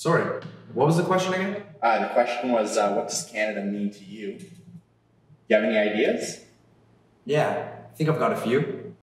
Sorry, what was the question again? The question was, what does Canada mean to you? Do you have any ideas? Yeah, I think I've got a few.